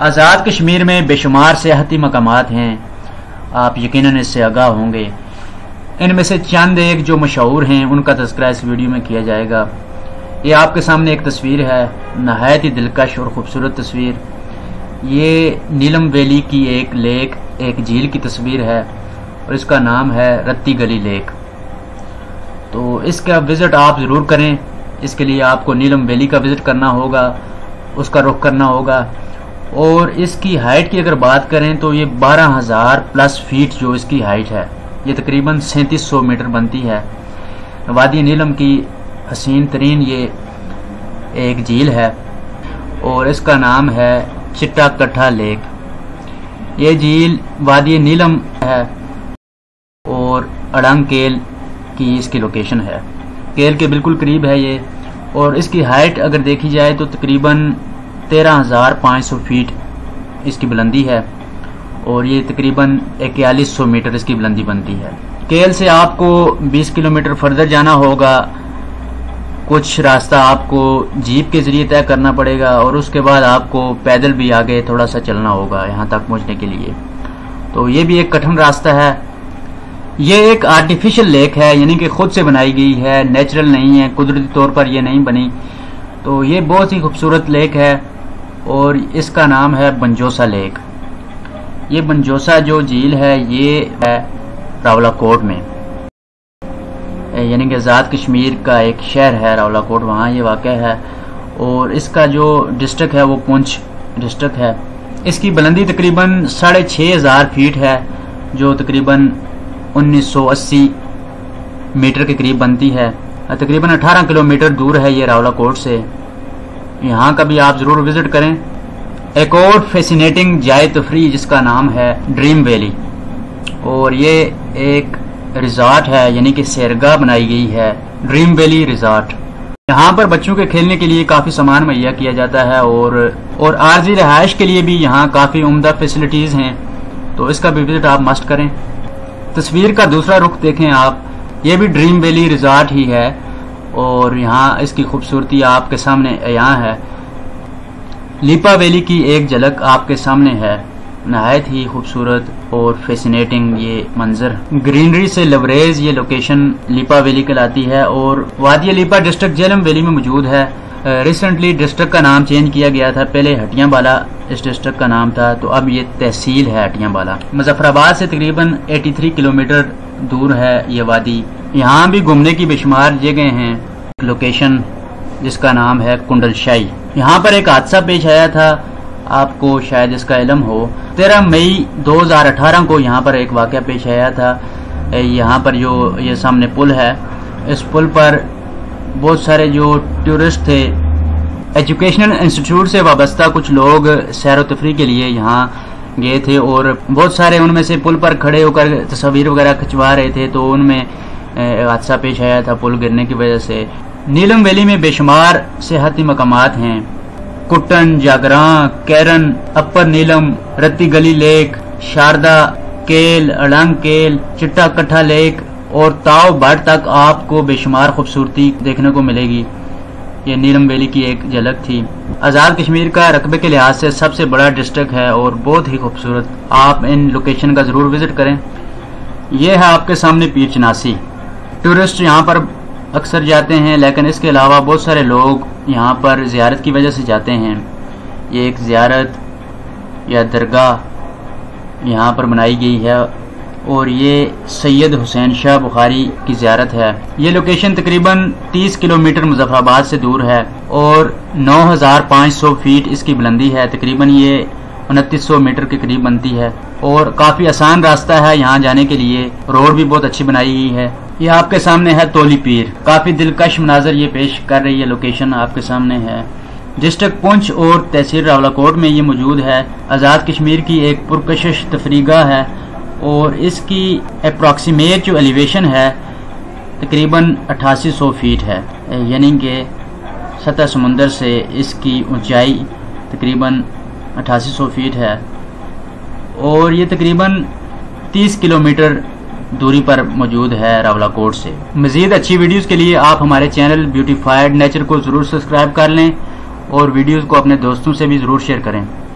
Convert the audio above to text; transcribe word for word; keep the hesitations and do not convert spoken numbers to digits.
आज़ाद कश्मीर में बेशुमार सियाहती मकामात हैं, आप यकीनन इससे आगाह होंगे। इनमें से चंद एक जो मशहूर हैं उनका तज़किरा इस वीडियो में किया जाएगा। ये आपके सामने एक तस्वीर है, नहायत ही दिलकश और ख़ूबसूरत तस्वीर। ये नीलम वैली की एक लेक, एक झील की तस्वीर है और इसका नाम है रत्ती गली लेक। तो इसका विज़िट आप ज़रूर करें। इसके लिए आपको नीलम वैली का विज़िट करना होगा, उसका रुख करना होगा। और इसकी हाइट की अगर बात करें तो ये बारह हज़ार प्लस फीट जो इसकी हाइट है, ये तकरीबन सैंतीस सौ मीटर बनती है। वादी नीलम की हसीन तरीन ये एक झील है और इसका नाम है चिट्टा कट्ठा लेक। ये झील वादी नीलम है और अड़ंग केल की इसकी लोकेशन है। केल के बिल्कुल करीब है ये, और इसकी हाइट अगर देखी जाए तो तकरीबन तेरह हज़ार पाँच सौ फीट इसकी बुलंदी है और ये तकरीबन इक्यालीस सौ मीटर इसकी बुलंदी बनती है। केल से आपको बीस किलोमीटर फर्दर जाना होगा। कुछ रास्ता आपको जीप के जरिए तय करना पड़ेगा और उसके बाद आपको पैदल भी आगे थोड़ा सा चलना होगा यहाँ तक पहुँचने के लिए। तो ये भी एक कठिन रास्ता है। ये एक आर्टिफिशियल लेक है, यानी कि खुद से बनाई गई है, नेचुरल नहीं है, कुदरती तौर पर ये नहीं बनी। तो ये बहुत ही खूबसूरत लेक है और इसका नाम है बंजोसा लेक। ये बंजोसा जो झील है ये है रावलाकोट में, यानी कि आज़ाद कश्मीर का एक शहर है रावलाकोट, वहाँ ये वाक़ है। और इसका जो डिस्ट्रिक्ट है वो पुंछ डिस्ट्रिक्ट है। इसकी बुलंदी तकरीबन साढ़े छः हज़ार फीट है, जो तकरीबन उन्नीस सौ अस्सी मीटर के करीब बनती है। तकरीबन अठारह किलोमीटर दूर है ये रावलाकोट से। यहाँ का भी आप ज़रूर विज़िट करें। एक और फैसिनेटिंग जाए तफरी जिसका नाम है ड्रीम वैली, और ये एक रिजॉर्ट है, यानी कि सैरगाह बनाई गई है, ड्रीम वैली रिजॉर्ट। यहाँ पर बच्चों के खेलने के लिए काफ़ी सामान मुहैया किया जाता है और और आर्जी रहायश के लिए भी यहाँ काफ़ी उम्दा फैसिलिटीज़ हैं। तो इसका भी विज़िट आप मस्ट करें। तस्वीर का दूसरा रुख देखें आप, ये भी ड्रीम वैली रिजॉर्ट ही है और यहाँ इसकी खूबसूरती आपके सामने यहाँ है। लीपा वैली की एक झलक आपके सामने है, नहायत ही खूबसूरत और फैसिनेटिंग ये मंजर। ग्रीनरी से लबरेज ये लोकेशन लीपा वैली कहलाती है और वादी लीपा डिस्ट्रिक्ट झेलम वैली में मौजूद है। रिसेंटली डिस्ट्रिक्ट का नाम चेंज किया गया था, पहले हटियां बाला इस डिस्ट्रिक्ट का नाम था, तो अब ये तहसील है हटियां बाला। मुजफ्फराबाद से तकरीबन तिरासी किलोमीटर दूर है ये वादी। यहाँ भी घूमने की बेशुमार जगह हैं। लोकेशन जिसका नाम है कुंडलशाही। यहाँ पर एक हादसा पेश आया था, आपको शायद इसका इल्म हो। तेरह मई दो हज़ार अठारह को यहाँ पर एक वाक़या पेश आया था। यहाँ पर जो ये सामने पुल है, इस पुल पर बहुत सारे जो टूरिस्ट थे, एजुकेशनल इंस्टीट्यूट से वाबस्ता कुछ लोग सैर व तफरी के लिए यहाँ गए थे और बहुत सारे उनमें से पुल पर खड़े होकर तस्वीर वगैरह खिंचवा रहे थे। तो उनमें हादसा पेश आया था पुल गिरने की वजह से। नीलम वैली में बेशुमार सियाहती मकामात हैं, कुट्टन, जागरां, कैरन, अपर नीलम, रत्ती गली लेक, शारदा, केल, अड़ंग केल, चिट्टा कट्ठा लेक और ताव भट तक आपको बेशुमार खूबसूरती देखने को मिलेगी। ये नीलम वैली की एक झलक थी। आज़ाद कश्मीर का रकबे के लिहाज से सबसे बड़ा डिस्ट्रिक्ट है और बहुत ही खूबसूरत। आप इन लोकेशन का ज़रूर विज़िट करें। यह है आपके सामने पीर चनासी। टूरिस्ट यहाँ पर अक्सर जाते हैं, लेकिन इसके अलावा बहुत सारे लोग यहाँ पर ज़ियारत की वजह से जाते हैं। ये एक ज़ियारत या दरगाह यहाँ पर बनाई गई है और ये सैयद हुसैन शाह बुखारी की ज़ियारत है। ये लोकेशन तकरीबन तीस किलोमीटर मुजफ्फराबाद से दूर है और नौ हज़ार पाँच सौ फीट इसकी बुलंदी है। तकरीबन ये उनतीस सौ मीटर के करीब बनती है और काफ़ी आसान रास्ता है यहाँ जाने के लिए। रोड भी बहुत अच्छी बनाई गई है। ये आपके सामने है तोली पीर। काफ़ी दिलकश मनाजर ये पेश कर रही है। लोकेशन आपके सामने है। डिस्ट्रिक्ट पुंछ और तहसील रावलाकोट में ये मौजूद है। आज़ाद कश्मीर की एक पुरकशिश तफरीगाह है और इसकी अप्रॉक्सीमेट जो एलिवेशन है तकरीबन अट्ठासी सौ फीट है, यानी कि सतह समुंदर से इसकी ऊंचाई तकरीबन अट्ठासी सौ फीट है और ये तकरीबन तीस किलोमीटर दूरी पर मौजूद है रावलाकोट से। मज़ीद अच्छी वीडियोस के लिए आप हमारे चैनल ब्यूटीफाइड नेचर को ज़रूर सब्सक्राइब कर लें और वीडियोस को अपने दोस्तों से भी ज़रूर शेयर करें।